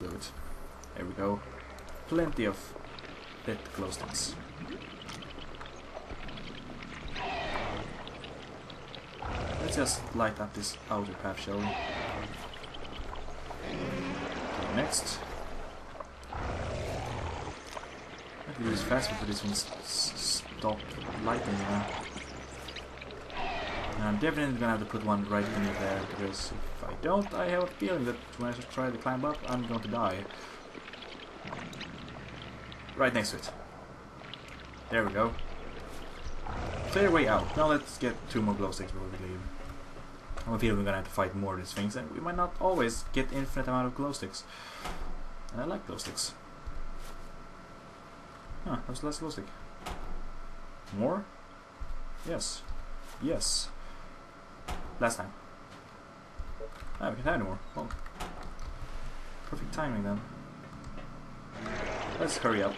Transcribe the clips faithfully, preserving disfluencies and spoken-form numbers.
do it. There we go. Plenty of lit glow sticks. Let's just light up this outer path, shall we? Okay, next. I have to do this fast before this one s stop lighting, you know. And I'm definitely gonna have to put one right in there, because if I don't, I have a feeling that when I try to climb up, I'm going to die. Right next to it. There we go. Clear way out. Now let's get two more glow sticks before we leave. I have a feeling we're gonna have to fight more of these things, and we might not always get infinite amount of glow sticks. And I like glow sticks. Huh, that was the last glow stick. More? Yes. Yes. Last time. Ah, we can't have any more. Well, perfect timing then. Let's hurry up.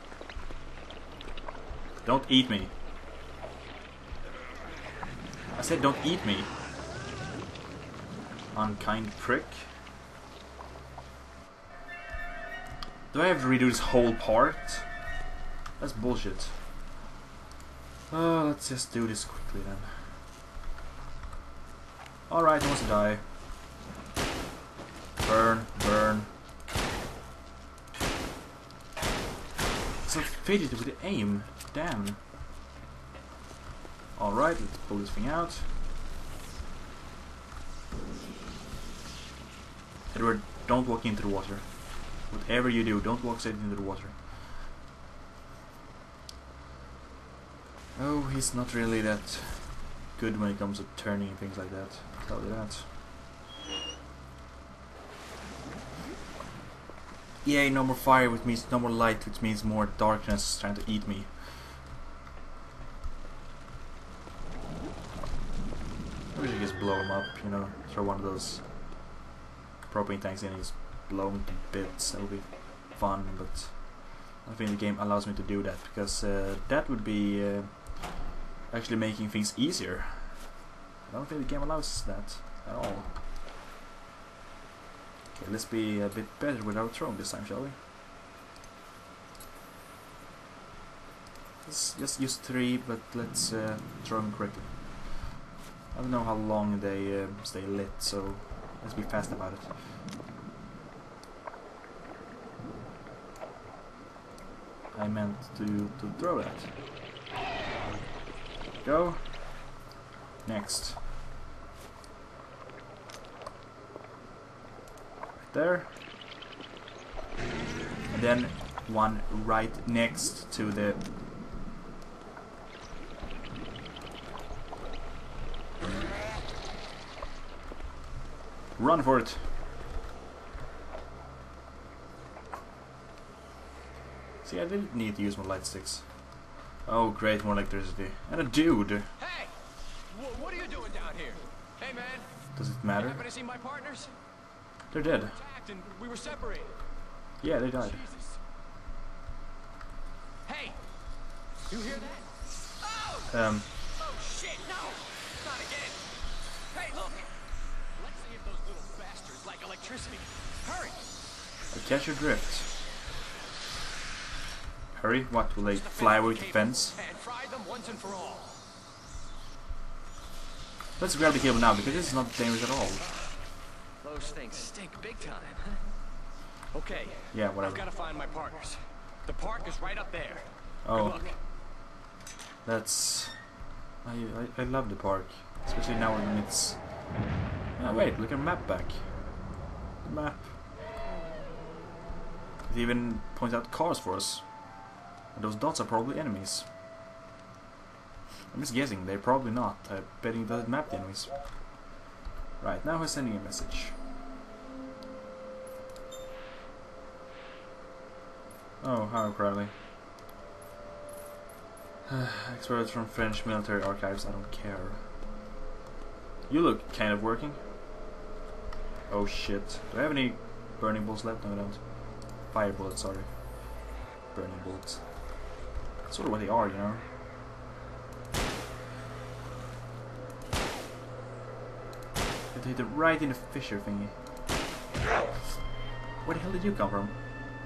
Don't eat me. I said don't eat me. Unkind prick. Do I have to redo this whole part? That's bullshit. Oh, let's just do this quickly then. Alright, he wants to die. Burn, burn. So fidgety with the aim. Damn. Alright, let's pull this thing out. Edward, don't walk into the water. Whatever you do, don't walk straight into the water. Oh, he's not really that good when it comes to turning and things like that. I'll tell you that. Yay, no more fire, which means no more light, which means more darkness trying to eat me. I should just blow him up, you know, throw one of those propane tanks in and just blow him to bits. That would be fun, but I don't think the game allows me to do that, because uh, that would be uh, actually making things easier. I don't think the game allows that at all. Okay, let's be a bit better with our throwing this time, shall we? Let's just use three, but let's uh, throw them correctly. I don't know how long they uh, stay lit, so let's be fast about it. I meant to, to throw that. Go. Next. Right there. And then one right next to the... Run for it. See, I didn't need to use my light sticks. Oh, great, more electricity. And a dude. Hey! W what are you doing down here? Hey, man. Does it matter? You happen to see my partners? They're dead. We attacked and we were separated. Yeah, they died. Jesus. Hey! You hear that? Oh! Um. Oh, shit, no! Not again! Hey, look! Let's see if those little bastards like electricity. Hurry! I catch your drift. Hurry, what, will they fly over the fence? And fry them once and for all. Let's grab the cable now, because this is not dangerous at all. Those things stink big time, huh? Okay. Yeah, whatever. I've got to find my partners. The park is right up there. Oh. Good luck. That's... I, I, I love the park. Especially now when it's... Oh wait, look at the map back. The map. It even points out cars for us. And those dots are probably enemies. I'm just guessing, they're probably not. I'm betting it doesn't map the enemies. Right, now we're sending a message. Oh, how Crowley. Experts from French military archives, I don't care. You look kind of working. Oh shit. Do I have any burning bullets left? No, I don't. Fire bullets, sorry. Burning bullets. That's sort of what they are, you know. It hit it right in the fissure thingy. Where the hell did you come from?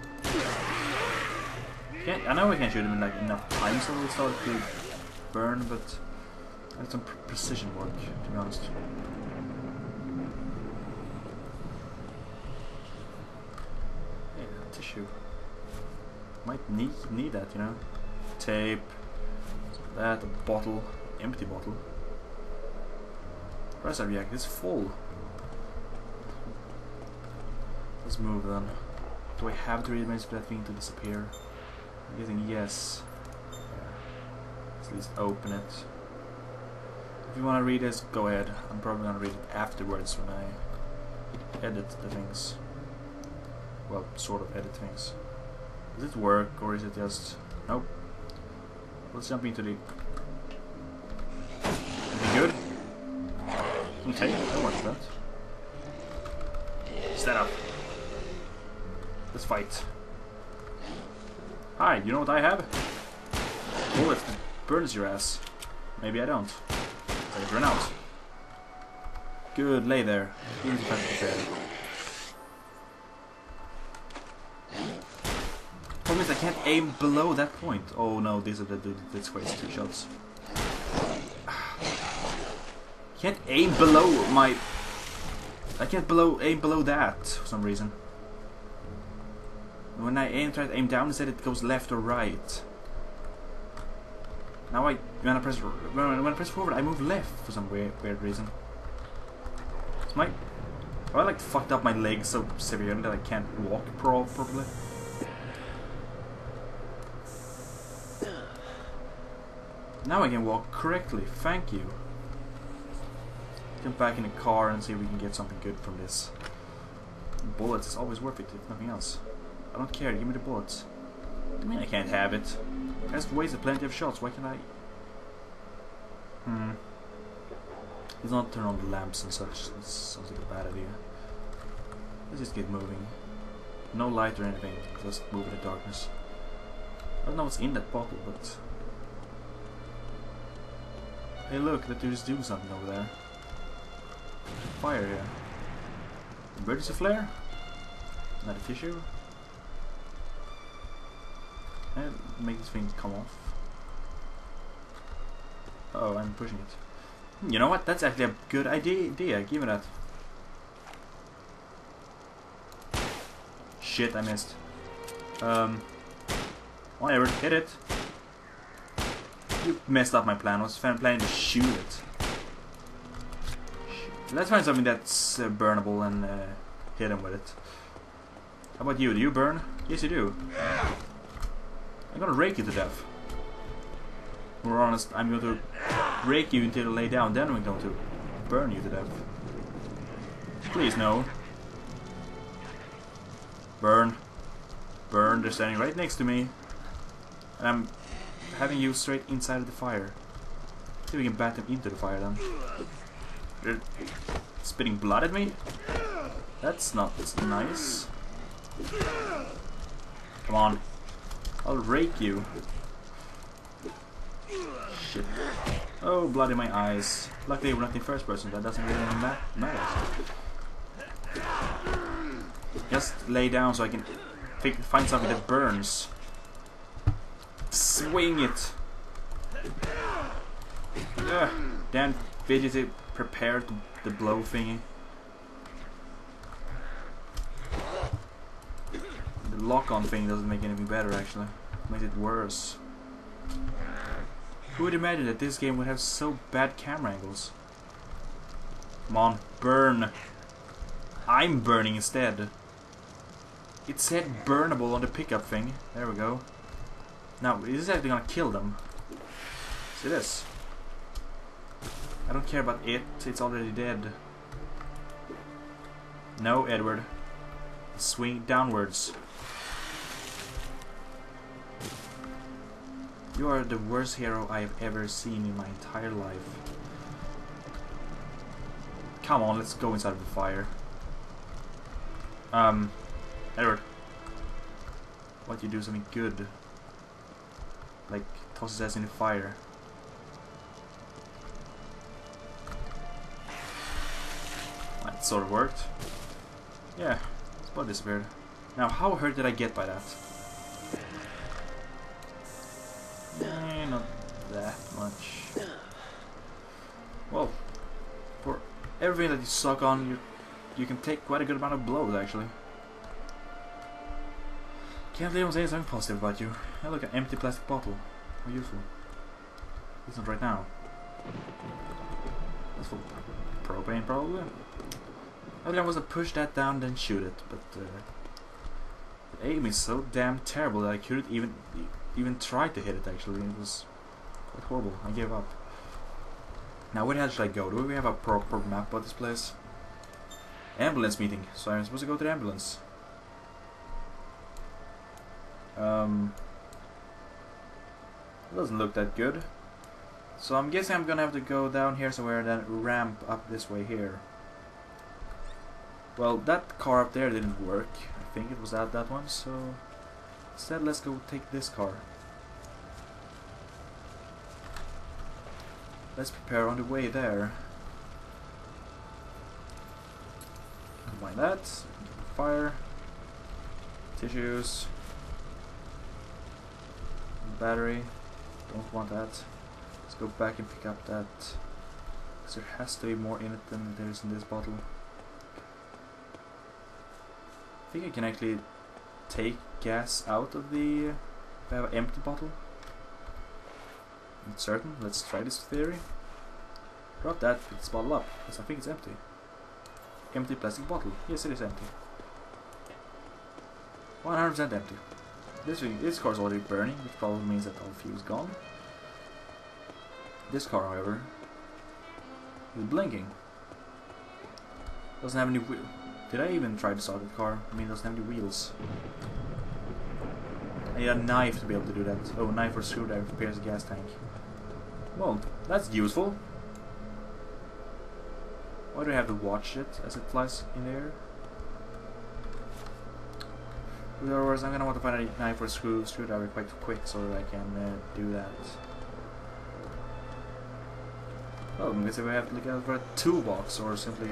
Can't, I know I can't shoot him in like enough time so it'll start to burn, but I need some pr precision work, to be honest. Yeah, tissue. Might need need that, you know. Tape. That, a bottle, empty bottle. Pressure react is full. Let's move then. Do I have to read minutes for that thing to disappear? I'm guessing yes. Yeah. Let's at least open it. If you want to read this, go ahead. I'm probably gonna read it afterwards when I edit the things. Well, sort of edit things. Does it work or is it just nope? Let's jump into the. Is it good? Okay, I want that. Stand up. Let's fight. Hi, you know what I have? Bullet that burns your ass. Maybe I don't. I run out. Good, lay there. Here's the prepared. Problem is I can't aim below that point. Oh no, these are the this wastes two shots. Can't aim below my. I can't below aim below that for some reason. When I aim, try to aim down, instead it goes left or right. Now I when I press when I press forward, I move left for some weird weird reason. It's my. Have I like fucked up my legs so severely that I can't walk pro properly? Now I can walk correctly. Thank you. Jump back in the car and see if we can get something good from this. Bullets is always worth it, if nothing else. I don't care, give me the bullets. What do you mean I can't have it? I just wasted plenty of shots, why can't I? Hmm. Let's not turn on the lamps and such, that sounds like a bad idea. Let's just get moving. No light or anything, just move in the darkness. I don't know what's in that bottle, but... Hey look, that dude is doing something over there. Fire here. Emergency flare? Not a tissue? And make this thing come off. Oh, I'm pushing it. You know what? That's actually a good idea. idea. Give me that. Shit, I missed. Um. Whatever, hit it. You messed up my plan. I was planning to shoot it. Let's find something that's uh, burnable and uh, hit him with it. How about you? Do you burn? Yes, you do. I'm gonna rake you to death. More honest, I'm going to rake you until you lay down, then I'm going to burn you to death. Please, no. Burn. Burn, they're standing right next to me. And I'm having you straight inside of the fire. See if we can bat them into the fire then. They're spitting blood at me? That's not nice. Come on. I'll rake you. Shit. Oh, blood in my eyes. Luckily we're not in first person, that doesn't really ma matter. Just lay down so I can find something that burns. Swing it! Ugh, damn fidgety prepared the blow thingy. The lock-on thing doesn't make anything better actually. It makes it worse. Who would imagine that this game would have so bad camera angles? Come on, burn! I'm burning instead. It said burnable on the pickup thing. There we go. Now, is this actually gonna kill them? See this? I don't care about it, it's already dead. No, Edward. Swing downwards. You are the worst hero I have ever seen in my entire life. Come on, let's go inside of the fire. Um, Edward. Why don't you do something good? Like, toss his ass in the fire. That sort of worked. Yeah, his blood disappeared. Now, how hurt did I get by that? Eh, not that much. Well, for everything that you suck on, you you can take quite a good amount of blows, actually. Can't believe I'm saying something positive about you. Hey, look, an empty plastic bottle. How useful. It's not right now. That's full of propane, probably. I think I was to push that down, then shoot it, but uh, the aim is so damn terrible that I couldn't even even try to hit it. Actually, it was quite horrible. I gave up. Now, where the hell should I go? Do we have a proper map of this place? Ambulance meeting. So I'm supposed to go to the ambulance. Um, doesn't look that good. So I'm guessing I'm gonna have to go down here somewhere and then ramp up this way here. Well, that car up there didn't work. I think it was that that one. So instead, let's go take this car. Let's prepare on the way there. Combine that. Fire. Tissues. Battery. Don't want that. Let's go back and pick up that. Because there has to be more in it than there is in this bottle. I think I can actually take gas out of the... if I have an empty bottle. I'm not certain. Let's try this theory. Drop that, pick this bottle up, because I think it's empty. Empty plastic bottle. Yes, it is empty. one hundred percent empty. This this car is already burning, which probably means that all fuel is gone. This car, however, is blinking. Doesn't have any wheel. Did I even try to start the car? I mean, it doesn't have any wheels. I need a knife to be able to do that. Oh, a knife or screwdriver to pierce a gas tank. Well, that's useful. Why do I have to watch it as it flies in the air? In other words, I'm gonna want to find a knife or screw screwdriver quite quick so that I can uh, do that. Well, I guess if we have to look out for a toolbox or simply...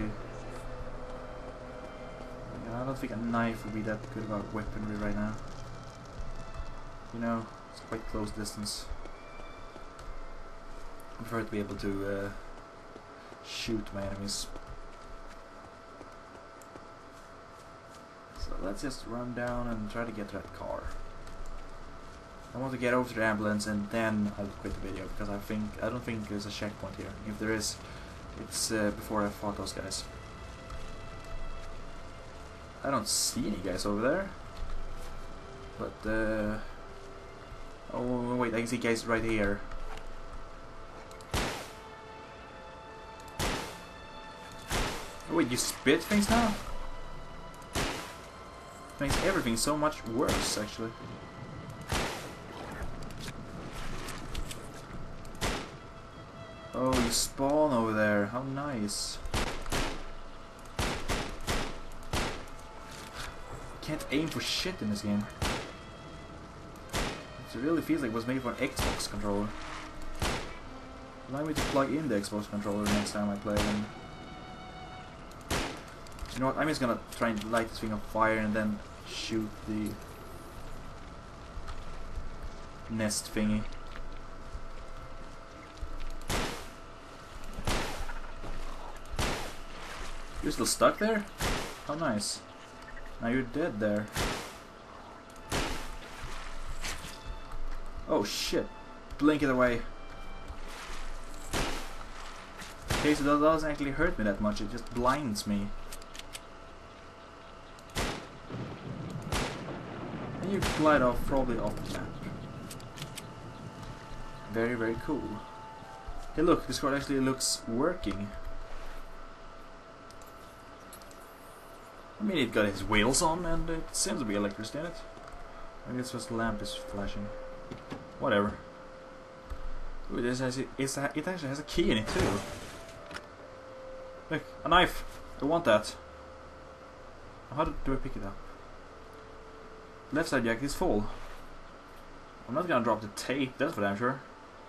I don't think a knife would be that good of a weaponry right now. You know, it's quite close distance. I prefer to be able to uh, shoot my enemies. So let's just run down and try to get to that car. I want to get over to the ambulance and then I'll quit the video because I think I don't think there's a checkpoint here. If there is, it's uh, before I fought those guys. I don't see any guys over there. But uh oh wait, I can see guys right here. Oh wait, you spit things now? Makes everything so much worse, actually. Oh, you spawn over there. How nice. Can't aim for shit in this game. It really feels like it was made for an Xbox controller. Allow me to plug in the Xbox controller next time I play them. You know what, I'm just gonna try and light this thing on fire and then shoot the nest thingy. You're still stuck there? How nice. Now you're dead there. Oh shit. Blink it away. Okay, so that doesn't actually hurt me that much, it just blinds me. And you glide off, probably off the map. Very, very cool. Hey look, this card actually looks working. I mean, it got his wheels on and it seems to be electricity in it. I guess just the lamp is flashing. Whatever. Ooh, this has, it's a, it actually has a key in it too. Look, a knife! I want that. How do, do I pick it up? Left side jack is full. I'm not gonna drop the tape, that's for damn sure.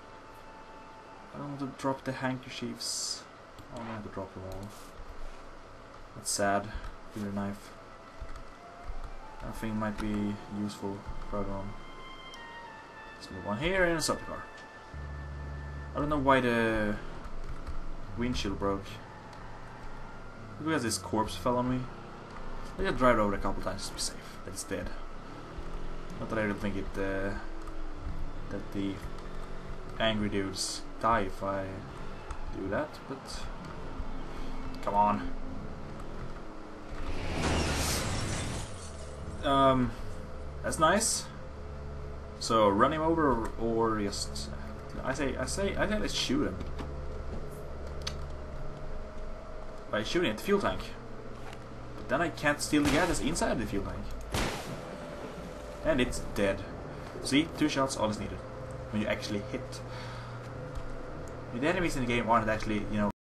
I don't want to drop the handkerchiefs. Oh, I'm gonna have to drop them all. That's sad. Give me a knife. I think might be useful further on. Let's move on here and stop the car. I don't know why the windshield broke. Because this corpse fell on me. I just drive over it a couple times to be safe. That it's dead. Not that I don't think it uh, that the angry dudes die if I do that, but come on. Um, that's nice. So run him over, or, or just I say I say I say let's shoot him by shooting at the fuel tank. But then I can't steal the gas that's inside the fuel tank, and it's dead. See, two shots, all is needed when you actually hit. The enemies in the game aren't actually, you know,